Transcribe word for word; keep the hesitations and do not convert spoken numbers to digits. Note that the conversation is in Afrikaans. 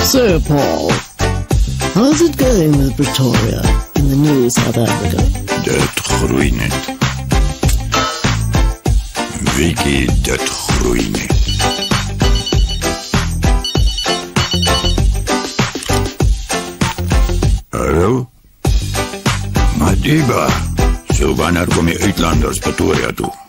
So, Paul, how's it going with Pretoria in the new South Africa? Dit groei net. Vicky, dit groei net. Hallo? Madiba, so wanneer kom die uitlanders Pretoria toe?